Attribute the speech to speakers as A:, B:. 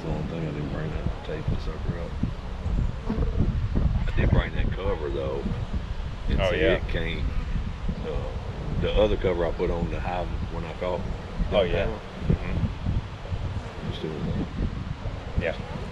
A: the only thing I didn't bring that tape and sucker up. I did bring that cover though. And
B: Oh,
A: see,
B: yeah.
A: it came. The other cover I put on the high when I caught.
B: Oh, yeah.
A: Still there.
B: Yeah.